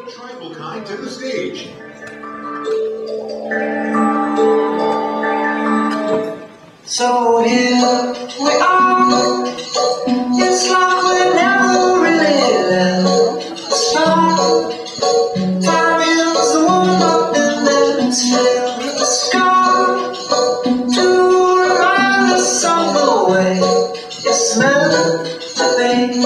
the tribal kind to the stage. So here we are. It's like we never really left the start. Time is the warm up and then it's filled with the scar. To remind us of the way it's meant to be.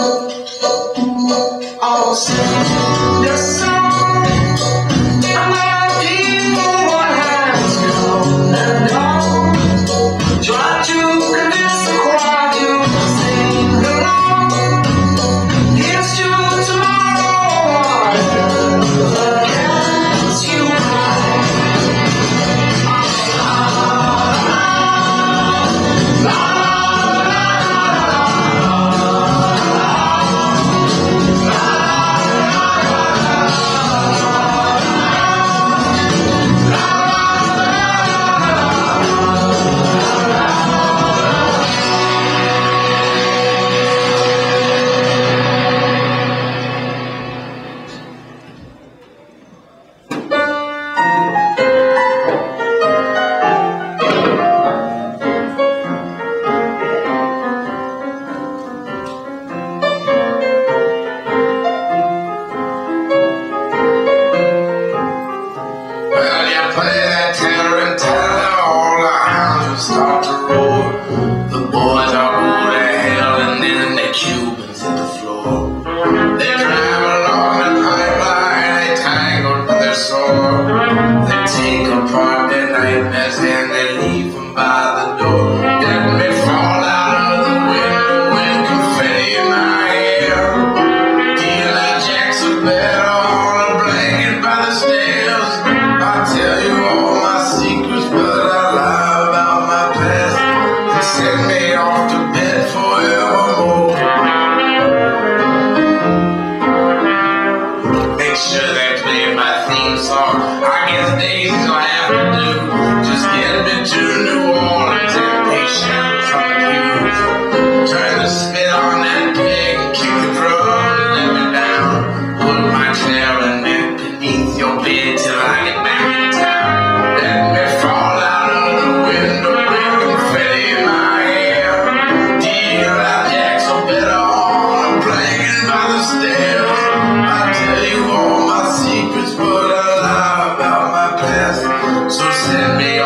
All sing this song about people what has come and gone. Try to convince the choir to sing along. Here's to tomorrow, against you high. Start to roar. The boys are old to hell, and then the Cubans hit the floor. They drive along the pipeline, they tangle to their sore. They take apart their nightmares and they leave them by the door. Let me fall out of the window with confetti in my hair. Eli Jack's a bed on a blanket by the stairs. I'll tell you all my secrets, but I lie about my past. They send me off to bed forevermore. Make sure they play my theme song. I guess days will have to do. Just get me to New Orleans and patient from the pews. Turn the spit on that pig, kick the drum, and let me down. Put my clarinet beneath your bed till I get back in town. Let me fall out of the window with confetti in my hair. Eli Jack's a better on a blanket by the stairs. I tell you all my secrets, but I lie about my past. So send me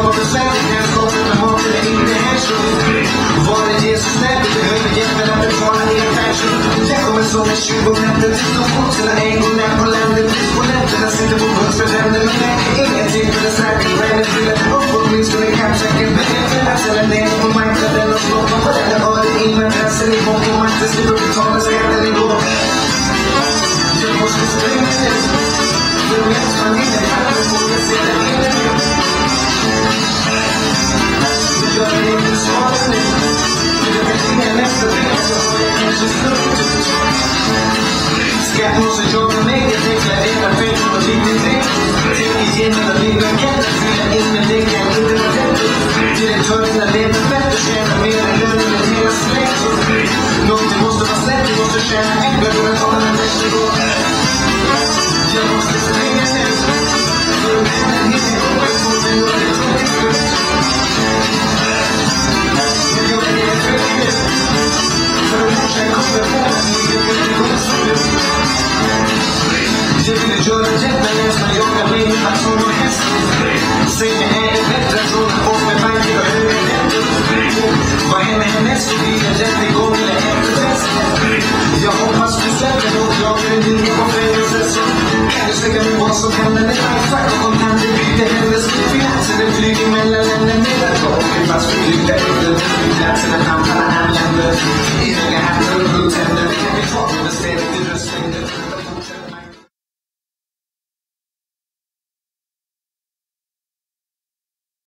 var besvärligt när jag skapade med maten är inte härsor. Var det Jesus när du behöver hjälpen att betala dina pension? Jag kommer som en 20 meter till storkotterna en gång där på landet. Och länderna sitter på punkt för händer. Men det är ingenting för det säkert. Bränner till ett upp och åtminstone kanske kan behöva läsa ner på marknaden och slå på den. Jag har det in med pressen i botten och makten slipper betala skatten i går. Jag måste springa ner. För medan familjen kan få det sedan innan. Jag är inte svaret nu. Men jag kan ringa nästa vecka. Jag har det kanske slutet. Skatt måste jobba med. Jag deklarerar pengar och lite mer. Tänk igenom att livet kan fylla in. Men det kan inte vara rätt. Direktörerna lever fett och tjänar mer än lönen än hela släkt. Någonting måste vara slätt. Du måste tjäna äpplen och en sån här nästa gång. Jag måste springa ner. För att hända hinner och jag får mig och det får mig slut. Jag gör det helt frivilligt. För att morsan kommer på att livet inte går så ut. Jag ville göra rätt men nästan jagar mig med patron och häst. Säg mig är det bättre från att åka med banker och höga räntor. Vad händer härnäst? Det blir en rättegång eller efterfest. Jag hoppas du släpper och jag vill ligga på fängelse. Så kan du säga mig vad som händer med lifehack och kontanter byter hennes finanser. Den flyger mellan länder med att gå. Fast för flyga under flygplatserna hamnar anländer. I höga